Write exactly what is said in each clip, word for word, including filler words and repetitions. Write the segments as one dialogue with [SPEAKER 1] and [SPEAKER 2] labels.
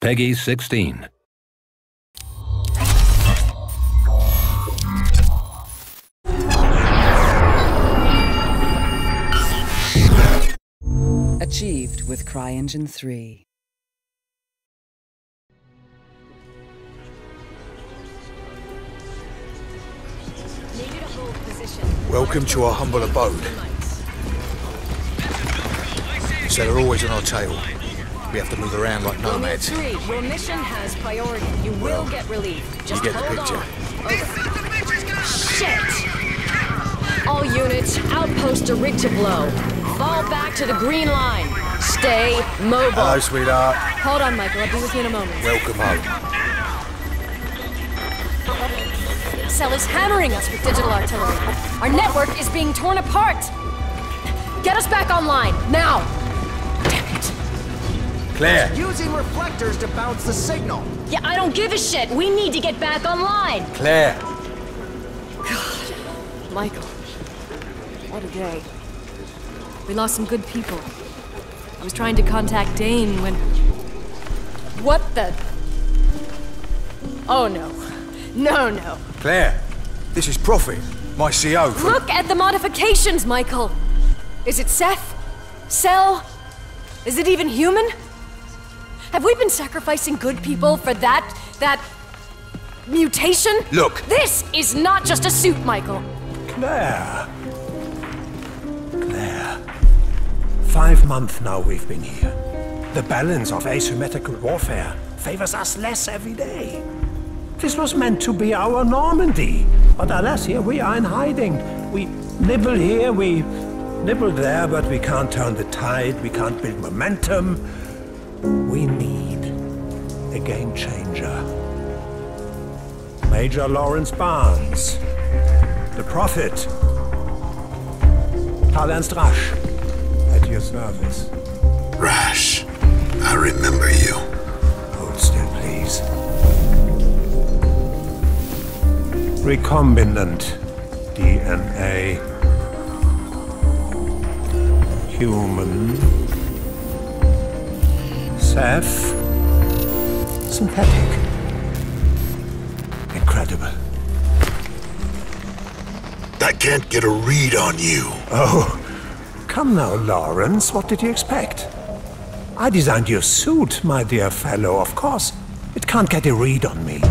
[SPEAKER 1] Peggy sixteen.
[SPEAKER 2] Achieved with CryEngine three.
[SPEAKER 3] Welcome to our humble abode. So they're always on our tail. We have to move around like nomads.
[SPEAKER 4] Romeo three, your mission has priority. You will get relief. Just
[SPEAKER 3] you get the
[SPEAKER 4] hold
[SPEAKER 3] picture.
[SPEAKER 4] On. Over. Shit! All units, outpost to rig to blow. Fall back to the green line. Stay mobile.
[SPEAKER 3] Hello, sweetheart.
[SPEAKER 4] Hold on, Michael. I'll be with you in a moment.
[SPEAKER 3] Welcome home.
[SPEAKER 4] Cell is hammering us with digital artillery. Our network is being torn apart. Get us back online, now! Damn it.
[SPEAKER 3] Claire!
[SPEAKER 5] Using reflectors to bounce the signal.
[SPEAKER 4] Yeah, I don't give a shit. We need to get back online.
[SPEAKER 3] Claire!
[SPEAKER 4] God. Michael. What a day. We lost some good people. I was trying to contact Dane when... What the... Oh no. No, no.
[SPEAKER 3] Claire! This is Prophet, my C O from...
[SPEAKER 4] Look at the modifications, Michael! Is it Seth? Cell? Is it even human? Have we been sacrificing good people for that... that... mutation?
[SPEAKER 3] Look!
[SPEAKER 4] This is not just a suit, Michael!
[SPEAKER 6] Claire. Claire. Five months now we've been here. The balance of asymmetrical warfare favors us less every day. This was meant to be our Normandy, but alas, here we are in hiding. We nibble here, we nibble there, but we can't turn the tide, we can't build momentum. We need a game changer. Major Lawrence Barnes, the Prophet, Karl Ernst Rasch, at your service.
[SPEAKER 7] Rasch, I remember you.
[SPEAKER 6] Hold still, please. Recombinant D N A. Human. Seth. Synthetic. Incredible.
[SPEAKER 7] I can't get a read on you.
[SPEAKER 6] Oh, come now, Lawrence. What did you expect? I designed your suit, my dear fellow. Of course, it can't get a read on me.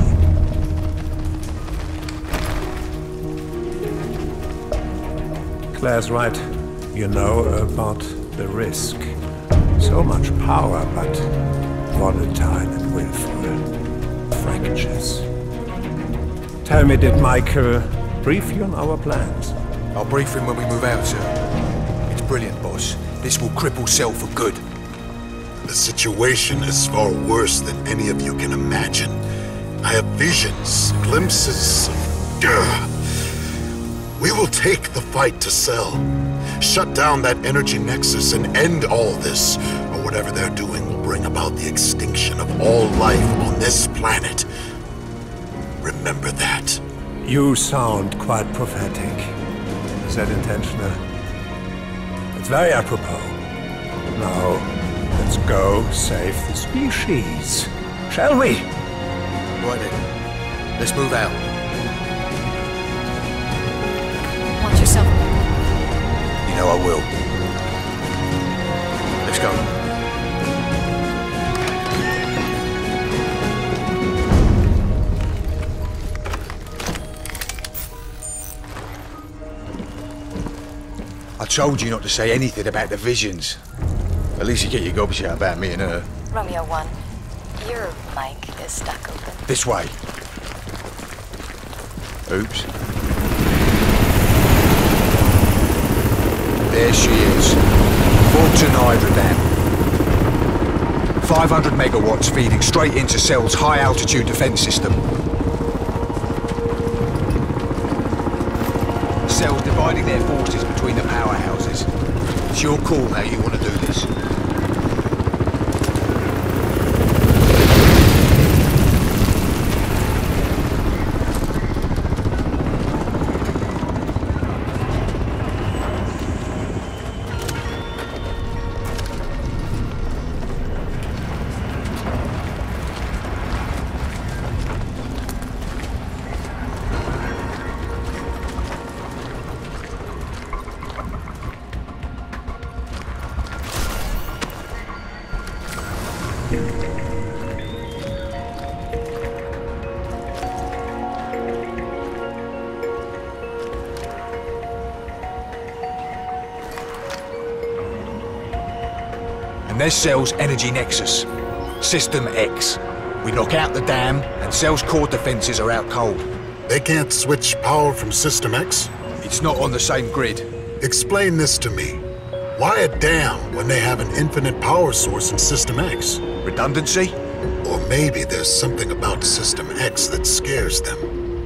[SPEAKER 6] Claire's right. You know about the risk. So much power, but volatile and willful. Fractures. Tell me, did Michael brief you on our plans?
[SPEAKER 3] I'll brief him when we move out, sir. It's brilliant, boss. This will cripple Cell for good.
[SPEAKER 7] The situation is far worse than any of you can imagine. I have visions, glimpses of... Ugh. We will take the fight to Cell. Shut down that energy nexus and end all this, or whatever they're doing will bring about the extinction of all life on this planet. Remember that.
[SPEAKER 6] You sound quite prophetic. Is that intentional? It's very apropos. Now, let's go save the species. Shall we?
[SPEAKER 3] Right then. Let's move out.
[SPEAKER 4] Watch yourself.
[SPEAKER 3] You know I will. Let's go. I told you not to say anything about the visions. At least you get your gobs out about me and her.
[SPEAKER 8] Romeo one, your mic is stuck open.
[SPEAKER 3] This way. Oops. There she is. Fulton Hydrodan. five hundred megawatts feeding straight into Cell's high-altitude defense system. Cell's dividing their forces between the powerhouses. It's your call how you want to do this. there's Cell's energy nexus. System X. We knock out the dam, and Cell's core defenses are out cold.
[SPEAKER 7] They can't switch power from System X?
[SPEAKER 3] It's not on the same grid.
[SPEAKER 7] Explain this to me. Why a dam when they have an infinite power source in System X?
[SPEAKER 3] Redundancy?
[SPEAKER 7] Or maybe there's something about System X that scares them.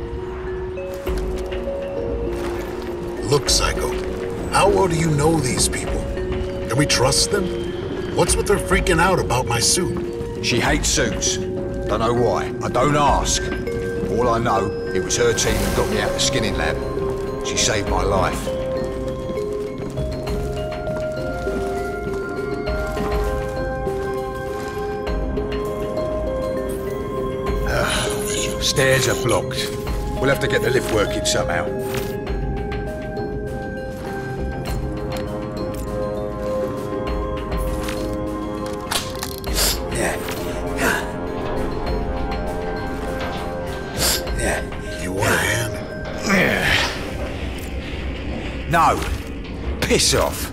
[SPEAKER 7] Look, Psycho, how well do you know these people? Can we trust them? What's with her freaking out about my suit?
[SPEAKER 3] She hates suits. Don't know why. I don't ask. All I know, it was her team that got me out of the skinning lab. She saved my life. Stairs are blocked. We'll have to get the lift working somehow. Yeah. Yeah.
[SPEAKER 7] You want a hand?
[SPEAKER 3] No. Piss off.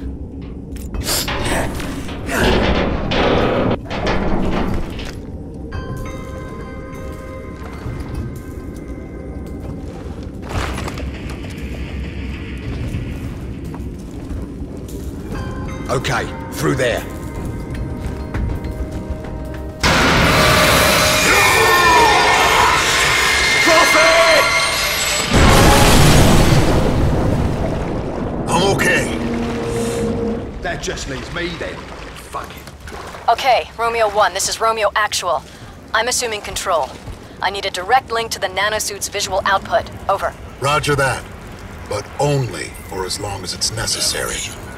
[SPEAKER 3] Okay, through there.
[SPEAKER 7] I'm okay.
[SPEAKER 3] That just leaves me then. Fuck it.
[SPEAKER 4] Okay, Romeo one, this is Romeo Actual. I'm assuming control. I need a direct link to the nanosuit's visual output. Over.
[SPEAKER 7] Roger that. But only for as long as it's necessary.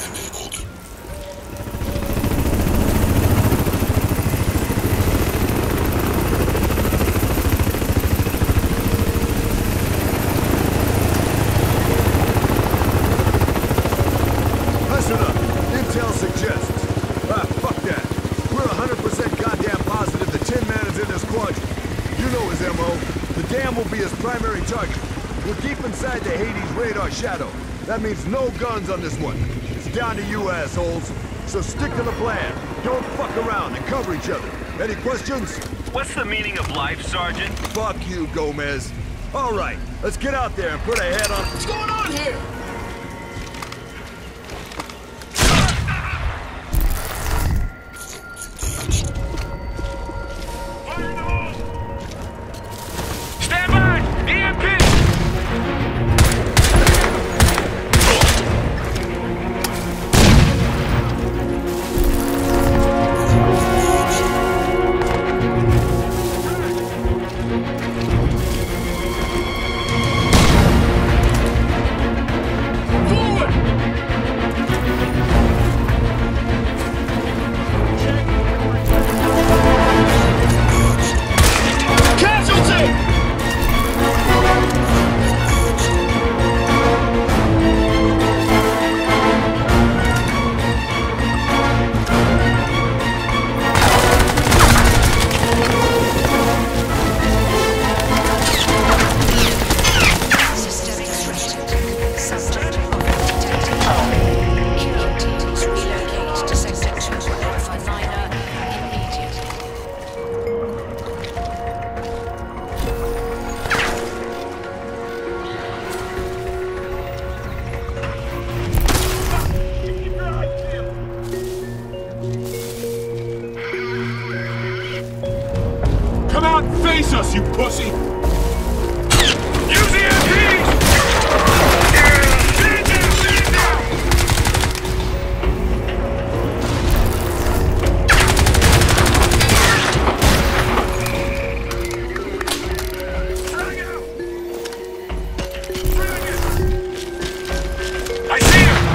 [SPEAKER 1] Listen up. Intel suggests. Ah, fuck that. We're one hundred percent goddamn positive the Tin Man is in this quadrant. You know his M O. The dam will be his primary target. We'll keep inside the Hades radar shadow. That means no guns on this one. It's down to you, assholes. So stick to the plan. Don't fuck around and cover each other. Any questions?
[SPEAKER 9] What's the meaning of life, Sergeant?
[SPEAKER 1] Fuck you, Gomez. All right, let's get out there and put a head on...
[SPEAKER 9] What's going on here? Stand by! E M P!
[SPEAKER 1] Come out and face us, you pussy!
[SPEAKER 9] Use the M Ps! Stand down! Stand down! Frag out! Frag it! I see him!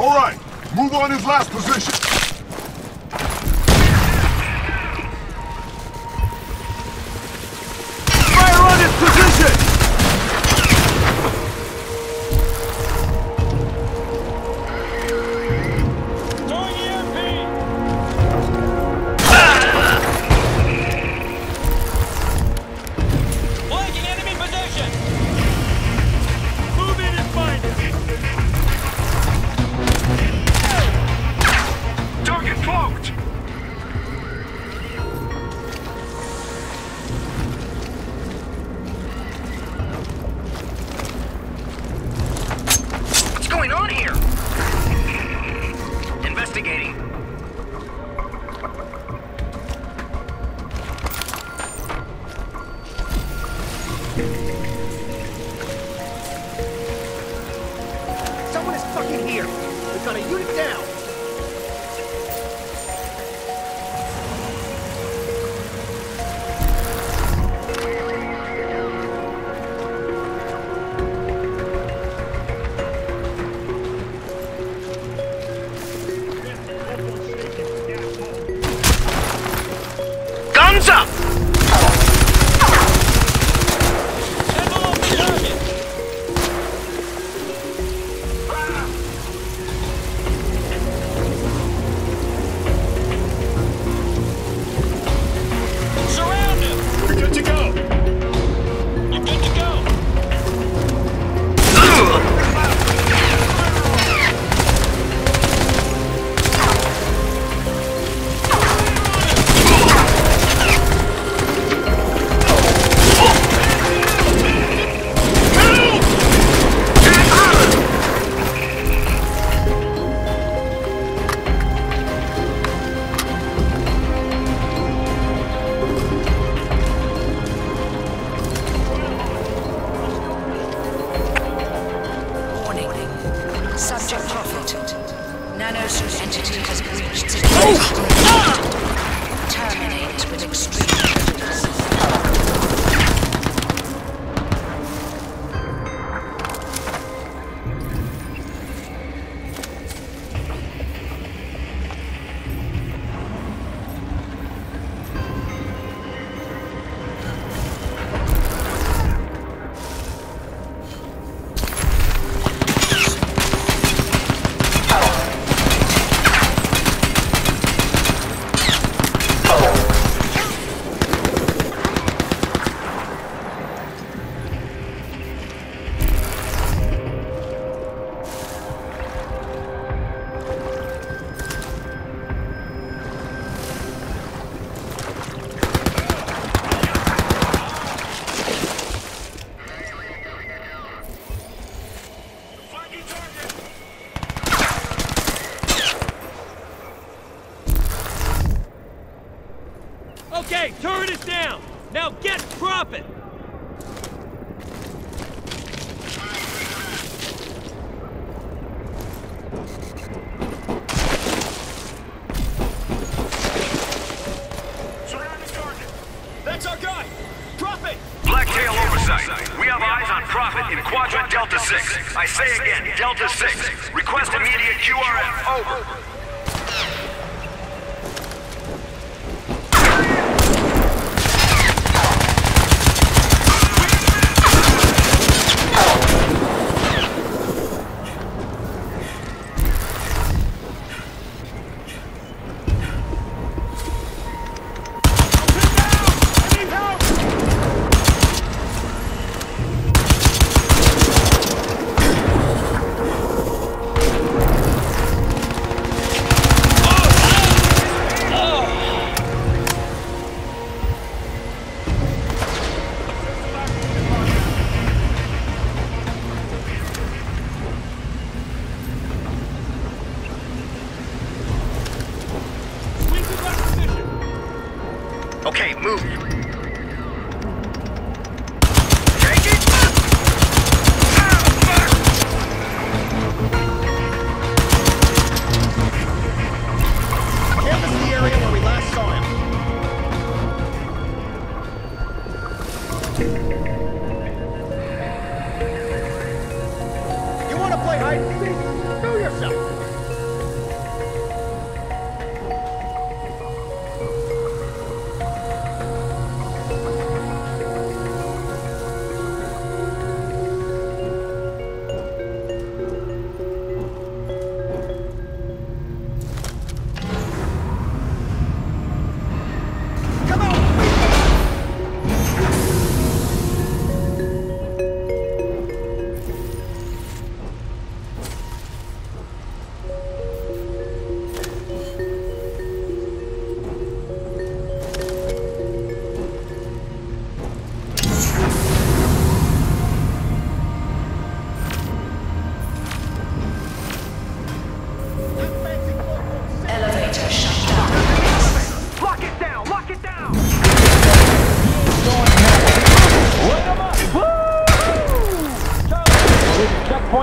[SPEAKER 1] All right, move on his last position. Fire on his position!
[SPEAKER 9] Throwing E M P! Flanking enemy position! Move in and find it! Target cloaked!
[SPEAKER 5] What's going on here? Investigating. Someone is fucking here. We've got a unit down. Guns up!
[SPEAKER 9] Envelope the target! Surround him! You're good to go! You're good to go!
[SPEAKER 2] Warning. Subject Prophet. Nanosuit entity has breached security. Terminate with extreme urgency.
[SPEAKER 9] Flanking target! Okay, turret is down! Now get Prophet! Surround his target! That's our guy! Prophet!
[SPEAKER 10] Blacktail oversight. We have eyes on Prophet in Quadrant Delta six. I say again, Delta six. Request immediate Q R F. Over.
[SPEAKER 5] Okay, move.
[SPEAKER 10] Take it!
[SPEAKER 5] Canvas the area where we last saw him. You want to play hide and seek? Do yourself.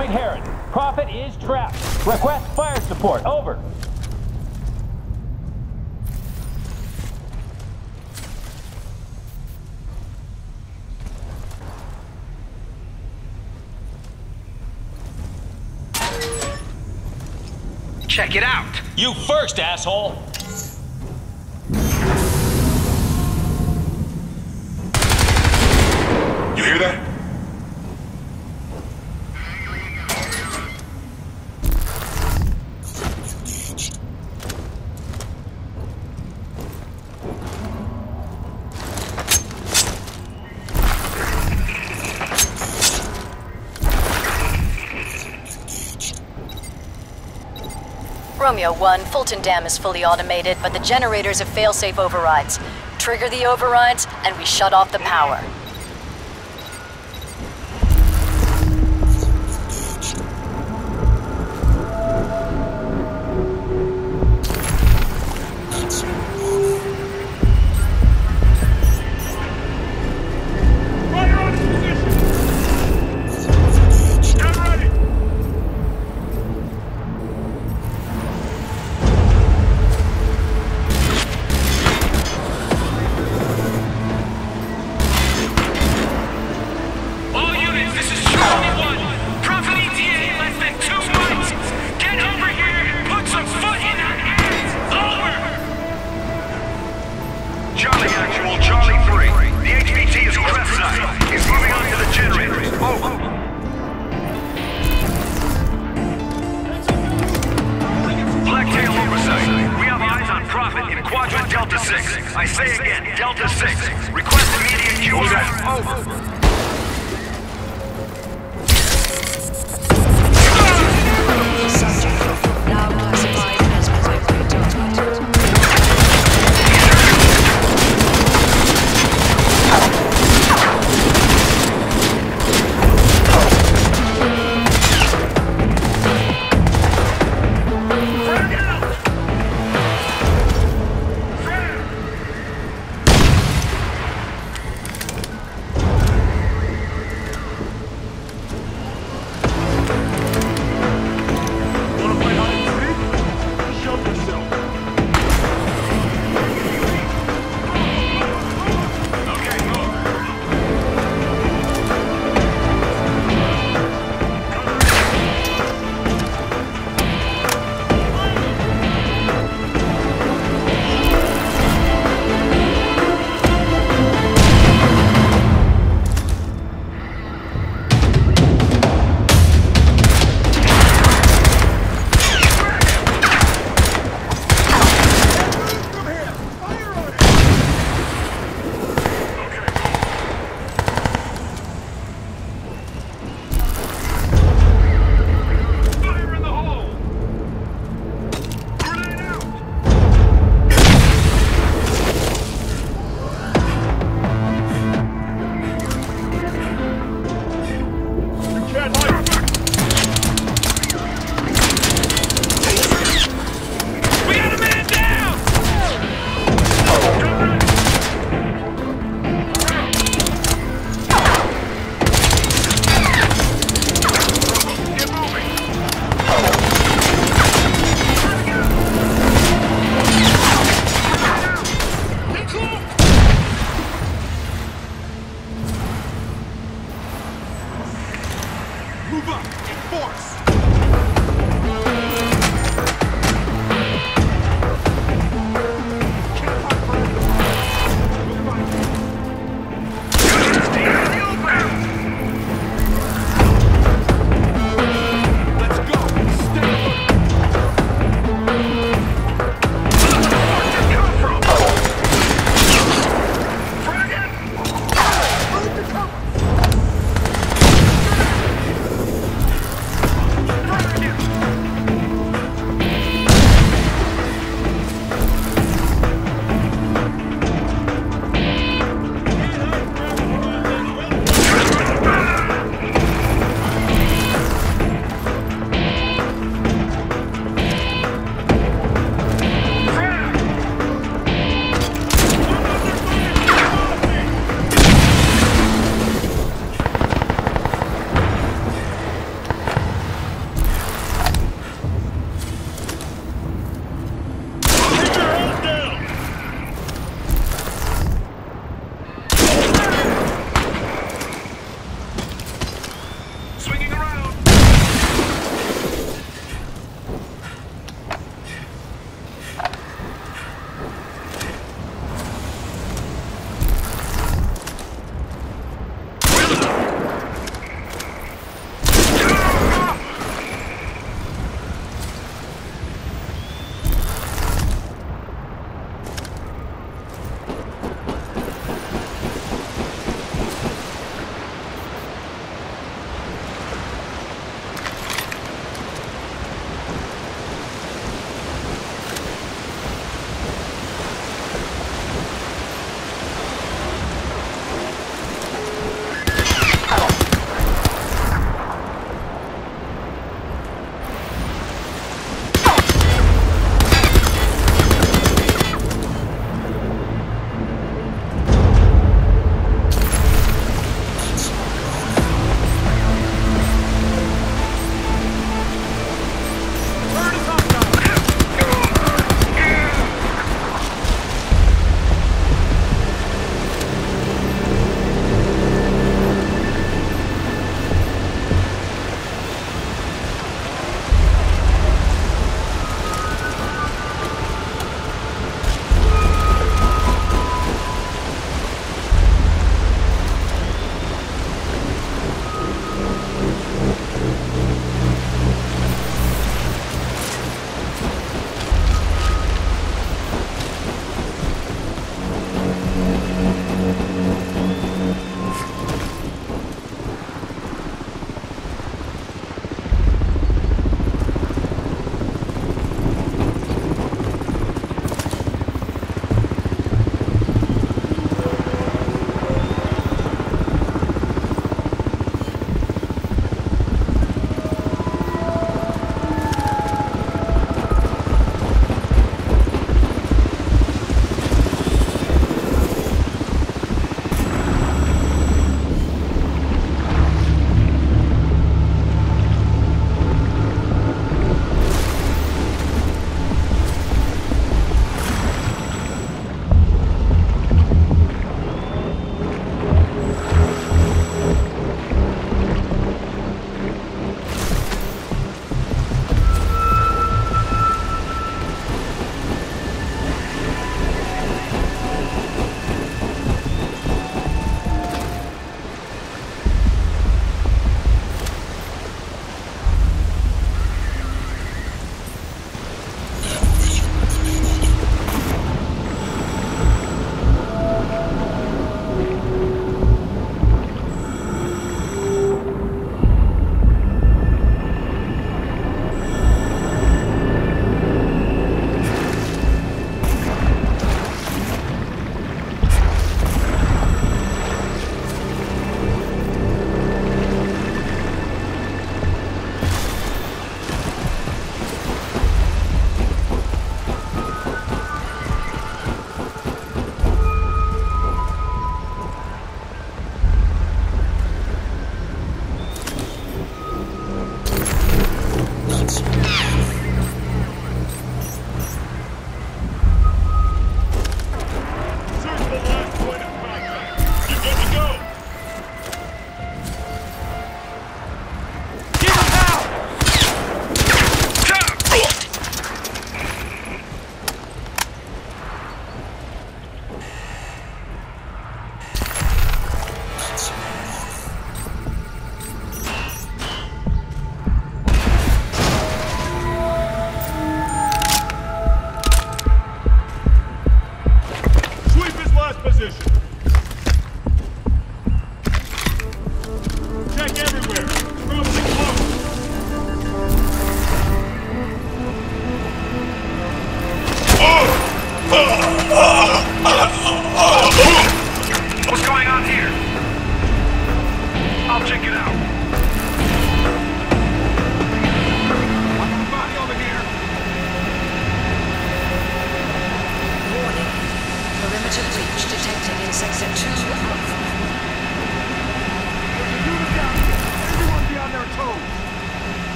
[SPEAKER 11] Point Herod. Prophet is trapped. Request fire support. Over.
[SPEAKER 10] Check it out!
[SPEAKER 11] You first, asshole!
[SPEAKER 10] You hear that?
[SPEAKER 8] Romeo one, Fulton Dam is fully automated, but the generators have failsafe overrides. Trigger the overrides, and we shut off the power.
[SPEAKER 10] I say again, Delta six. Request immediate Q R F. Over.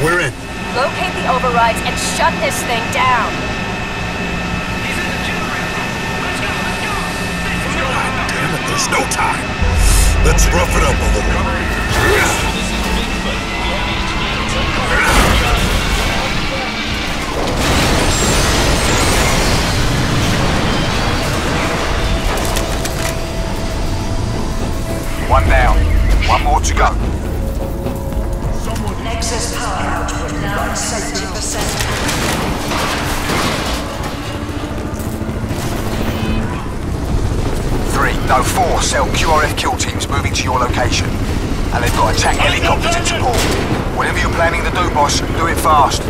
[SPEAKER 7] We're in.
[SPEAKER 4] Locate the overrides and shut this thing down.
[SPEAKER 7] God damn it, there's no time. Let's rough it up a little.
[SPEAKER 3] One down. One more to go.
[SPEAKER 2] Nexus power output now at seventy percent.
[SPEAKER 3] Three, no, four cell Q R F kill teams moving to your location. And they've got attack helicopters in support. Whatever you're planning to do, boss, do it fast.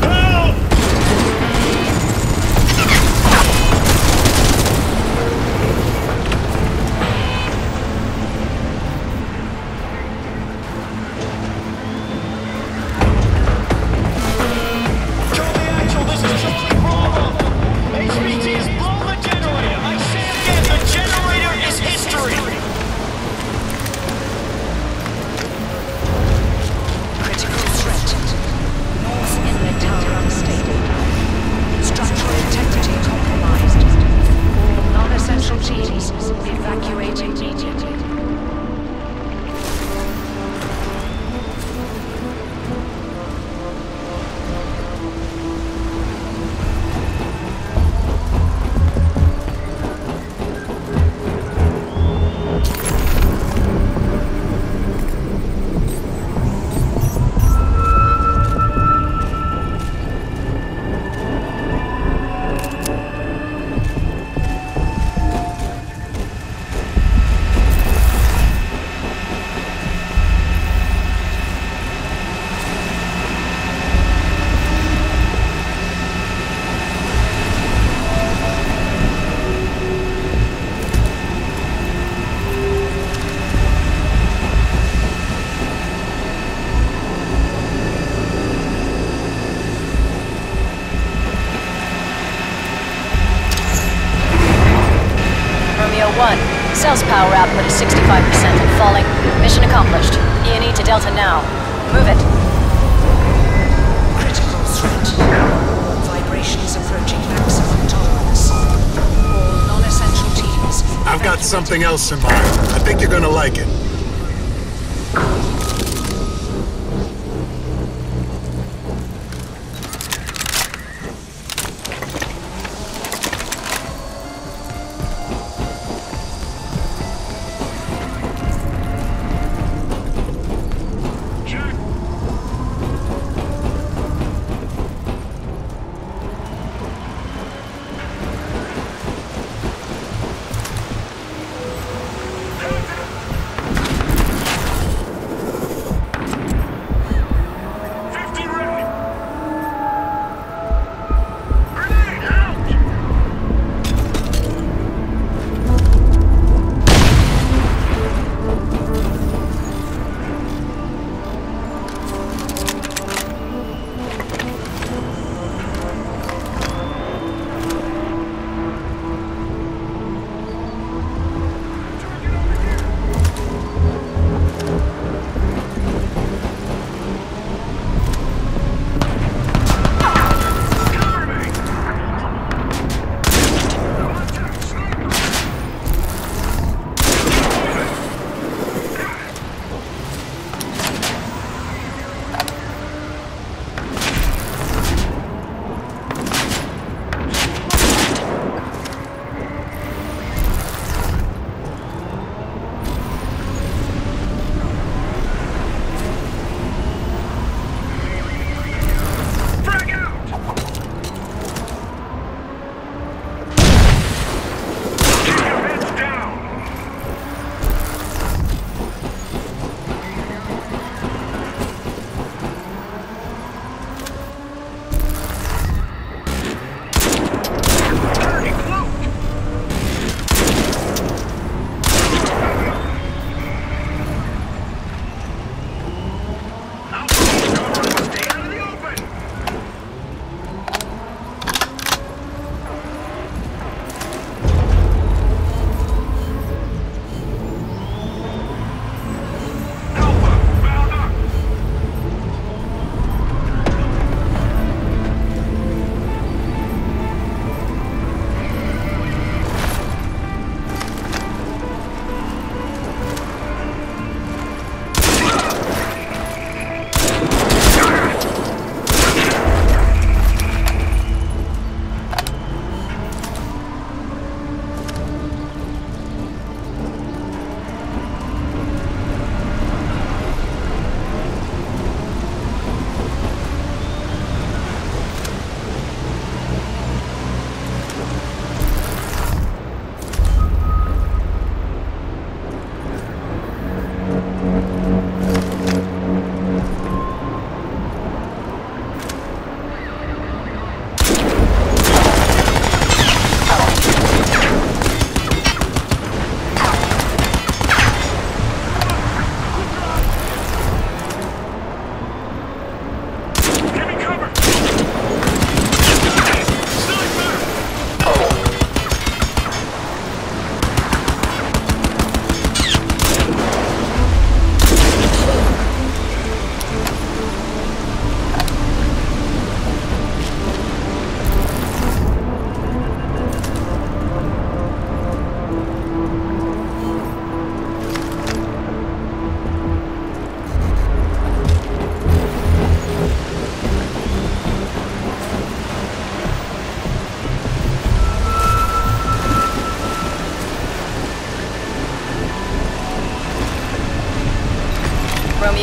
[SPEAKER 8] one. Cell's power output is sixty-five percent and falling. Mission accomplished. E and E to Delta now. Move it.
[SPEAKER 2] Critical threat. Vibrations approaching maximum tolerance. All non-essential teams.
[SPEAKER 7] I've got something else in mind. I think you're gonna like it.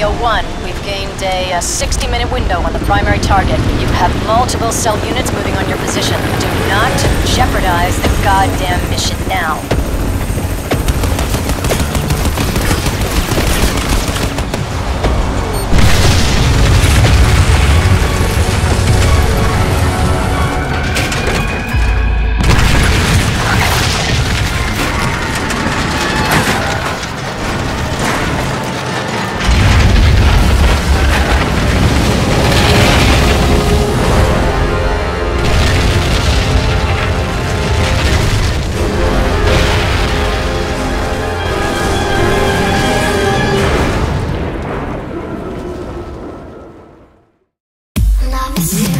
[SPEAKER 8] Romeo one, we've gained a sixty minute window on the primary target. You have multiple cell units moving on your position. Do not jeopardize the goddamn mission now.
[SPEAKER 12] Love is